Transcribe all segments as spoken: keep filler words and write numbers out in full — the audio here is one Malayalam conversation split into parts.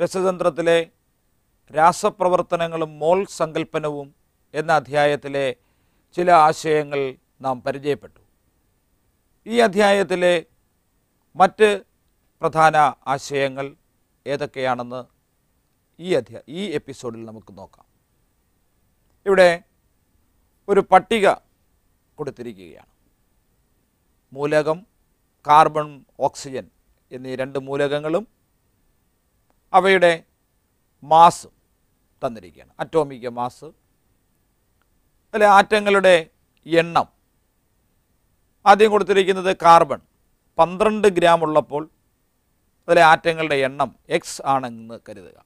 രസതന്ത്രത്തിലെ രാസപ്രവർത്തനങ്ങളും മോൾ സങ്കല്പനവും എന്ന അധ്യായത്തിലെ ചില ആശയങ്ങൾ നാം പരിചയപ്പെട്ടു. ഈ അധ്യായത്തിലെ മറ്റ് പ്രധാന ആശയങ്ങൾ ഏതൊക്കെയാണെന്ന് ഈ അധ്യായ ഈ എപ്പിസോഡിൽ നമുക്ക് നോക്കാം. ഇവിടെ ഒരു പട്ടിക കൊടുത്തിരിക്കുകയാണ്. മൂലകം, കാർബൺ, ഓക്സിജൻ എന്നീ രണ്ട് മൂലകങ്ങളും അവയുടെ മാസ് തന്നിരിക്കുകയാണ്. അറ്റോമിക മാസ്, അല്ലെ ആറ്റങ്ങളുടെ എണ്ണം. ആദ്യം കൊടുത്തിരിക്കുന്നത് കാർബൺ പന്ത്രണ്ട് ഗ്രാം ഉള്ളപ്പോൾ അതിലെ ആറ്റങ്ങളുടെ എണ്ണം എക്സ് ആണെന്ന് കരുതുക.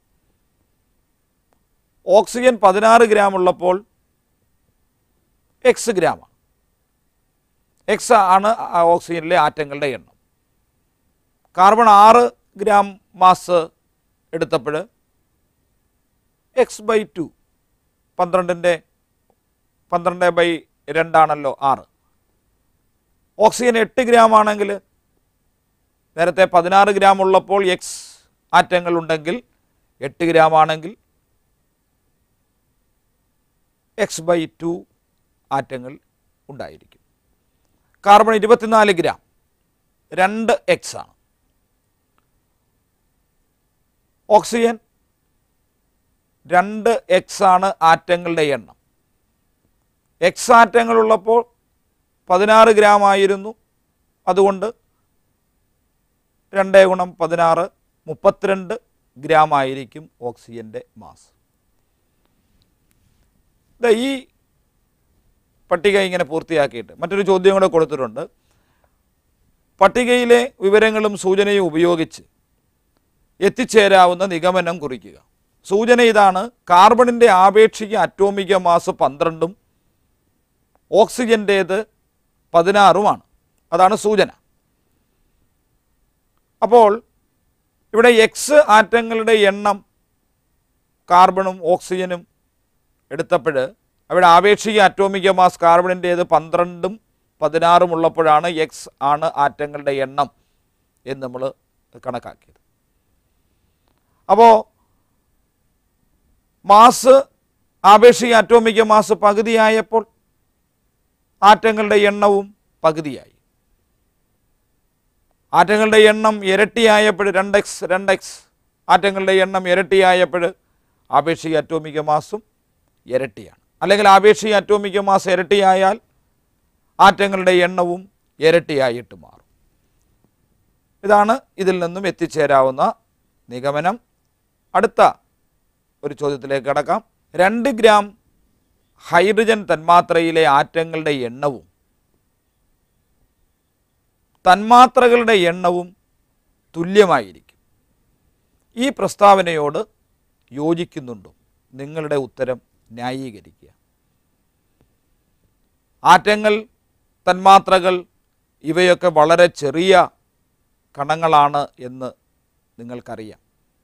ഓക്സിജൻ പതിനാറ് ഗ്രാം ഉള്ളപ്പോൾ എക്സ് ഗ്രാമാണ്. എക്സ് ആണ് ഓക്സിജനിലെ ആറ്റങ്ങളുടെ എണ്ണം. കാർബൺ ആറ് ഗ്രാം മാസ് എടുത്തപ്പോൾ എക്സ് ബൈ ടു, പന്ത്രണ്ടിൻ്റെ പന്ത്രണ്ട് ബൈ രണ്ടാണല്ലോ ആറ്. ഓക്സിജൻ എട്ട് ഗ്രാം ആണെങ്കിൽ, നേരത്തെ പതിനാറ് ഗ്രാം ഉള്ളപ്പോൾ എക്സ് ആറ്റങ്ങൾ ഉണ്ടെങ്കിൽ എട്ട് ഗ്രാം ആണെങ്കിൽ എക്സ് ബൈ ടു ആറ്റങ്ങൾ ഉണ്ടായിരിക്കും. കാർബൺ ഇരുപത്തിനാല് ഗ്രാം, രണ്ട് എക്സ് ആണ്. ഓക്സിജൻ രണ്ട് എക്സ് ആണ് ആറ്റങ്ങളുടെ എണ്ണം. എക്സ് ആറ്റങ്ങളുള്ളപ്പോൾ പതിനാറ് ഗ്രാം ആയിരുന്നു. അതുകൊണ്ട് രണ്ട് ഗുണം പതിനാറ് മുപ്പത്തിരണ്ട് ഗ്രാം ആയിരിക്കും ഓക്സിജൻ്റെ മാസ്. ഈ പട്ടിക ഇങ്ങനെ പൂർത്തിയാക്കിയിട്ട് മറ്റൊരു ചോദ്യം കൂടെ കൊടുത്തിട്ടുണ്ട്. പട്ടികയിലെ വിവരങ്ങളും സൂചനയും ഉപയോഗിച്ച് എത്തിച്ചേരാവുന്ന നിഗമനം കുറിക്കുക. സൂചന ഇതാണ്: കാർബണിൻ്റെ ആപേക്ഷിക അറ്റോമിക മാസ് പന്ത്രണ്ടും ഓക്സിജൻ്റേത് പതിനാറുമാണ്. അതാണ് സൂചന. അപ്പോൾ ഇവിടെ എക്സ് ആറ്റങ്ങളുടെ എണ്ണം കാർബണും ഓക്സിജനും എടുത്തപ്പോൾ അവിടെ ആപേക്ഷിക അറ്റോമിക മാസ് കാർബണിൻ്റേത് പന്ത്രണ്ടും പതിനാറും ഉള്ളപ്പോഴാണ് എക്സ് ആണ് ആറ്റങ്ങളുടെ എണ്ണം എന്ന് നമ്മൾ കണക്കാക്കിയത്. അപ്പോൾ മാസ്, ആപേക്ഷിക അറ്റോമിക മാസ് പകുതിയായപ്പോൾ ആറ്റങ്ങളുടെ എണ്ണവും പകുതിയായി. ആറ്റങ്ങളുടെ എണ്ണം ഇരട്ടിയായപ്പോൾ രണ്ട് എക്സ് രണ്ട് എക്സ് ആറ്റങ്ങളുടെ എണ്ണം ഇരട്ടിയായപ്പോൾ ആപേക്ഷിക അറ്റോമിക മാസും ഇരട്ടിയാണ്. അല്ലെങ്കിൽ ആപേക്ഷിക അറ്റോമിക മാസ് ഇരട്ടിയായാൽ ആറ്റങ്ങളുടെ എണ്ണവും ഇരട്ടിയായിട്ട് മാറും. ഇതാണ് ഇതിൽ നിന്നും എത്തിച്ചേരാവുന്ന നിഗമനം. അടുത്ത ഒരു ചോദ്യത്തിലേക്ക് കടക്കാം. രണ്ട് ഗ്രാം ഹൈഡ്രജൻ തന്മാത്രയിലെ ആറ്റങ്ങളുടെ എണ്ണവും തന്മാത്രകളുടെ എണ്ണവും തുല്യമായിരിക്കും. ഈ പ്രസ്താവനയോട് യോജിക്കുന്നുണ്ടോ? നിങ്ങളുടെ ഉത്തരം ന്യായീകരിക്കുക. ആറ്റങ്ങൾ, തന്മാത്രകൾ ഇവയൊക്കെ വളരെ ചെറിയ കണങ്ങളാണ് എന്ന് നിങ്ങൾക്കറിയാം.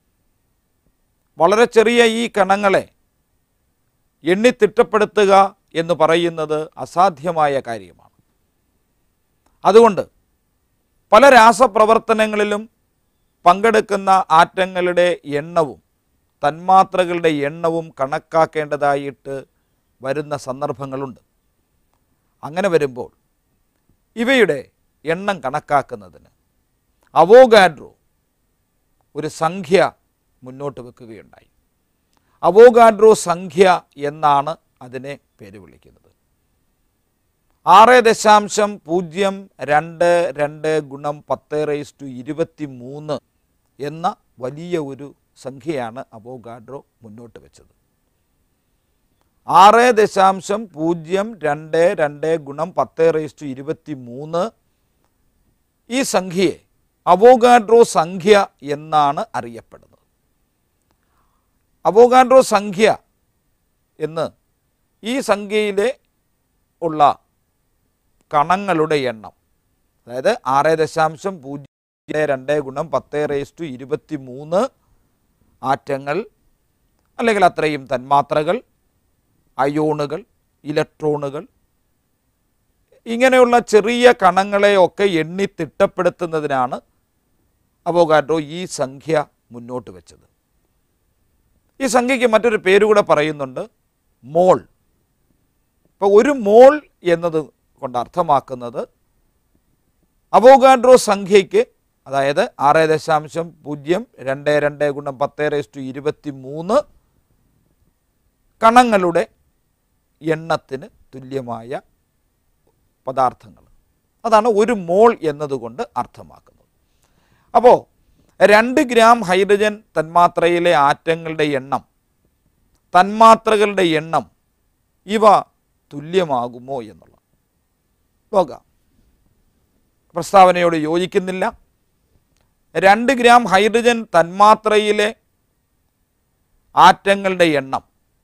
വളരെ ചെറിയ ഈ കണങ്ങളെ എണ്ണിത്തിട്ടപ്പെടുത്തുക എന്ന് പറയുന്നത് അസാധ്യമായ കാര്യമാണ്. അതുകൊണ്ട് പല രാസപ്രവർത്തനങ്ങളിലും പങ്കെടുക്കുന്ന ആറ്റങ്ങളുടെ എണ്ണവും തന്മാത്രകളുടെ എണ്ണവും കണക്കാക്കേണ്ടതായിട്ട് വരുന്ന സന്ദർഭങ്ങളുണ്ട്. അങ്ങനെ വരുമ്പോൾ ഇവയുടെ എണ്ണം കണക്കാക്കുന്നതിന് അവോഗാഡ്രോ ഒരു സംഖ്യ മുന്നോട്ട് വെക്കുകയുണ്ടായി. അവോഗാഡ്രോ സംഖ്യ എന്നാണ് അതിനെ പേര് വിളിക്കുന്നത്. ആറ് ദശാംശം പൂജ്യം രണ്ട് രണ്ട് ഗുണം പത്ത് റൈസ് ടു ഇരുപത്തി മൂന്ന് എന്ന വലിയ ഒരു സംഖ്യയാണ് അവോഗാഡ്രോ മുന്നോട്ട് വെച്ചത്. ആറ് ദശാംശം പൂജ്യം രണ്ട് രണ്ട് ഗുണം പത്ത് റൈസ് ടു ഇരുപത്തി മൂന്ന് ഈ സംഖ്യയെ അവോഗാഡ്രോ സംഖ്യ എന്നാണ് അറിയപ്പെടുന്നത്. അവോഗാഡ്രോ സംഖ്യ എന്ന് ഈ സംഖ്യയിലെ ഉള്ള കണങ്ങളുടെ എണ്ണം, അതായത് ആറ് ദശാംശം പൂജ്യം രണ്ട് ഗുണം പത്ത് റൈസ് ടു ഇരുപത്തി മൂന്ന് ആറ്റങ്ങൾ അല്ലെങ്കിൽ അത്രയും തന്മാത്രകൾ, അയോണുകൾ, ഇലക്ട്രോണുകൾ, ഇങ്ങനെയുള്ള ചെറിയ കണങ്ങളെയൊക്കെ എണ്ണി തിട്ടപ്പെടുത്തുന്നതിനാണ് അവോഗാഡ്രോ ഈ സംഖ്യ മുന്നോട്ട് വെച്ചത്. ഈ സംഖ്യയ്ക്ക് മറ്റൊരു പേരുകൂടെ പറയുന്നുണ്ട്, മോൾ. ഇപ്പോൾ ഒരു മോൾ എന്നത് കൊണ്ട് അർത്ഥമാക്കുന്നത് അവോഗാഡ്രോ സംഖ്യയ്ക്ക്, അതായത് ആറ് ദശാംശം പൂജ്യം രണ്ട് രണ്ട് ഗുണം പത്ത് റേസ്റ്റു ഇരുപത്തി മൂന്ന് കണങ്ങളുടെ എണ്ണത്തിന് തുല്യമായ പദാർത്ഥങ്ങൾ. അതാണ് ഒരു മോൾ എന്നതുകൊണ്ട് അർത്ഥമാക്കുന്നത്. അപ്പോൾ രണ്ട് ഗ്രാം ഹൈഡ്രജൻ തന്മാത്രയിലെ ആറ്റങ്ങളുടെ എണ്ണം, തന്മാത്രകളുടെ എണ്ണം, ഇവ തുല്യമാകുമോ എന്നുള്ളത് നോക്കാം. പ്രസ്താവനയോട് യോജിക്കുന്നില്ല. രണ്ട് ഗ്രാം ഹൈഡ്രജൻ തന്മാത്രയിലെ ആറ്റങ്ങളുടെ എണ്ണം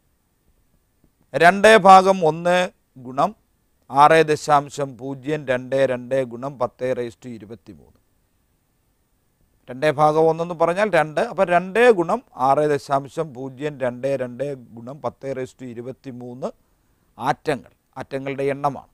രണ്ട് ഭാഗം ഒന്ന് ഗുണം ആറ് ദശാംശം പൂജ്യം രണ്ട് രണ്ട് ഗുണം പത്ത് റേസ്റ്റു ഇരുപത്തി മൂന്ന്. രണ്ട് ഭാഗം ഒന്നെന്ന് പറഞ്ഞാൽ രണ്ട്. അപ്പം രണ്ട് ഗുണം ആറ് ദശാംശം പൂജ്യം രണ്ട് രണ്ട് ഗുണം പത്ത് റേസ്റ്റു ഇരുപത്തി മൂന്ന് ആറ്റങ്ങൾ, ആറ്റങ്ങളുടെ എണ്ണമാണ്.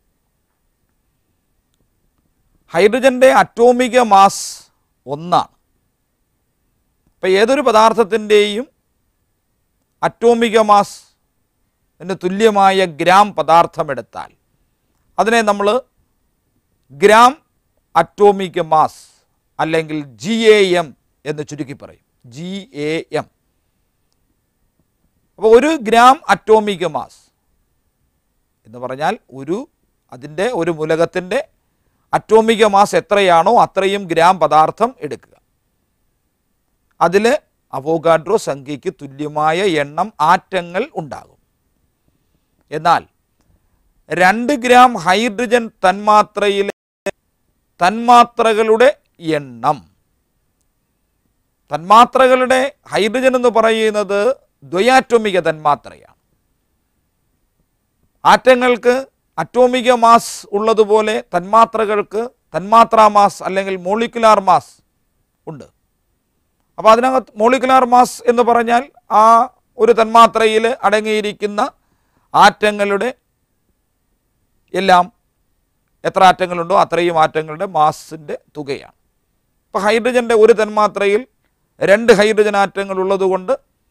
ഹൈഡ്രജൻ്റെ അറ്റോമിക മാസ് ഒന്നാണ്. അപ്പം ഏതൊരു പദാർത്ഥത്തിൻ്റെയും അറ്റോമിക മാസ് ന് തുല്യമായ ഗ്രാം പദാർത്ഥമെടുത്താൽ അതിനെ നമ്മൾ ഗ്രാം അറ്റോമിക് മാസ് അല്ലെങ്കിൽ ജി എ എം എന്ന് ചുരുക്കി പറയും. G A M. അപ്പോൾ ഒരു ഗ്രാം അറ്റോമിക് മാസ് എന്ന് പറഞ്ഞാൽ ഒരു അതിൻ്റെ ഒരു മൂലകത്തിൻ്റെ അറ്റോമിക മാസ് എത്രയാണോ അത്രയും ഗ്രാം പദാർത്ഥം എടുക്കുക. അതിൽ അവോഗാഡ്രോ സംഖ്യയ്ക്ക് തുല്യമായ എണ്ണം ആറ്റങ്ങൾ ഉണ്ടാകും. എന്നാൽ രണ്ട് ഗ്രാം ഹൈഡ്രജൻ തന്മാത്രയിലെ തന്മാത്രകളുടെ എണ്ണം, തന്മാത്രകളുടെ ഹൈഡ്രജൻ എന്ന് പറയുന്നത് ദ്വയാറ്റോമിക തന്മാത്രയാണ്. ആറ്റങ്ങൾക്ക് അറ്റോമിക മാസ് ഉള്ളതുപോലെ തന്മാത്രകൾക്ക് തന്മാത്രാ മാസ് അല്ലെങ്കിൽ മോളിക്കുലാർ മാസ് ഉണ്ട്. അപ്പോൾ അതിനകത്ത് മോളിക്കുലാർ മാസ് എന്ന് പറഞ്ഞാൽ ആ ഒരു തന്മാത്രയിൽ അടങ്ങിയിരിക്കുന്ന ആറ്റങ്ങളുടെ എല്ലാം എത്ര ആറ്റങ്ങളുണ്ടോ അത്രയും ആറ്റങ്ങളുടെ മാസിൻ്റെ തുകയാണ്. ഇപ്പോൾ ഹൈഡ്രജൻ്റെ ഒരു തന്മാത്രയിൽ രണ്ട് ഹൈഡ്രജൻ ആറ്റങ്ങൾ ഉള്ളതുകൊണ്ട്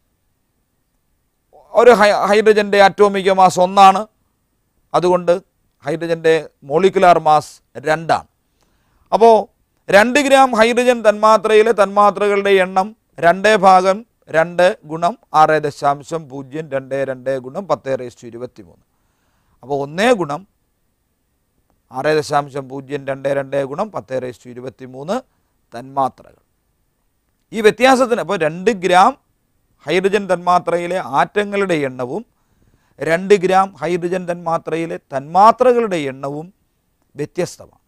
ഒരു ഹൈഡ്രജൻ്റെ അറ്റോമിക മാസ് ഒന്നാണ്. അതുകൊണ്ട് ഹൈഡ്രജൻ്റെ മോളിക്കുലാർ മാസ് രണ്ടാണ്. അപ്പോൾ രണ്ട് ഗ്രാം ഹൈഡ്രജൻ തന്മാത്രയിലെ തന്മാത്രകളുടെ എണ്ണം രണ്ട് ഭാഗം രണ്ട് ഗുണം ആറ് ദശാംശം പൂജ്യം രണ്ട് രണ്ട് ഗുണം പത്ത് റേസ്റ്റു ഇരുപത്തി മൂന്ന്. അപ്പോൾ ഒന്ന് ഗുണം ആറ് ദശാംശം പൂജ്യം രണ്ട് രണ്ട് ഗുണം പത്ത് റേസ്റ്റു ഇരുപത്തി മൂന്ന് തന്മാത്രകൾ. ഈ വ്യത്യാസത്തിന് അപ്പോൾ രണ്ട് ഗ്രാം ഹൈഡ്രജൻ തന്മാത്രയിലെ ആറ്റങ്ങളുടെ എണ്ണവും രണ്ട് ഗ്രാം ഹൈഡ്രജൻ തന്മാത്രയിലെ തന്മാത്രകളുടെ എണ്ണവും വ്യത്യസ്തമാണ്.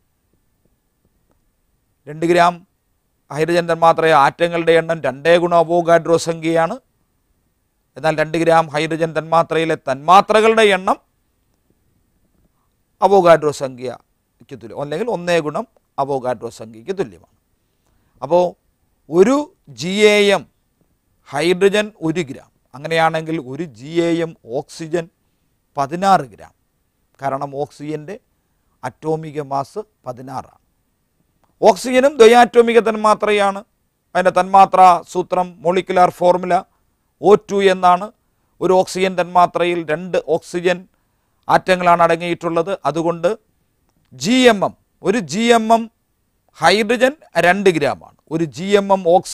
രണ്ട് ഗ്രാം ഹൈഡ്രജൻ തന്മാത്രയിലെ ആറ്റങ്ങളുടെ എണ്ണം രണ്ട് ഗുണം അവോഗാഡ്രോ സംഖ്യയാണ്. എന്നാൽ രണ്ട് ഗ്രാം ഹൈഡ്രജൻ തന്മാത്രയിലെ തന്മാത്രകളുടെ എണ്ണം അവോഗാഡ്രോ സംഖ്യയ്ക്ക് തുല്യം, അല്ലെങ്കിൽ ഒന്നേ ഗുണം അവോഗാഡ്രോ സംഖ്യയ്ക്ക് തുല്യമാണ്. അപ്പോൾ ഒരു ജി എ എം ഹൈഡ്രജൻ ഒരു ഗ്രാം, അങ്ങനെയാണെങ്കിൽ ഒരു ജി എ എം ഓക്സിജൻ പതിനാറ് ഗ്രാം. കാരണം ഓക്സിജൻ്റെ അറ്റോമിക മാസ് പതിനാറാണ്. ഓക്സിജനും ദ്വയാറ്റോമിക തന്മാത്രയാണ്. അതിൻ്റെ തന്മാത്രാ സൂത്രം മോളിക്കുലാർ ഫോർമുല ഒ ടു എന്നാണ്. ഒരു ഓക്സിജൻ തന്മാത്രയിൽ രണ്ട് ഓക്സിജൻ ആറ്റങ്ങളാണ് അടങ്ങിയിട്ടുള്ളത്. അതുകൊണ്ട് ജി എം എം ഒരു ജി എം എം ഹൈഡ്രജൻ രണ്ട് ഗ്രാമാണ്. ഒരു ജി എം എം ഓക്സിജൻ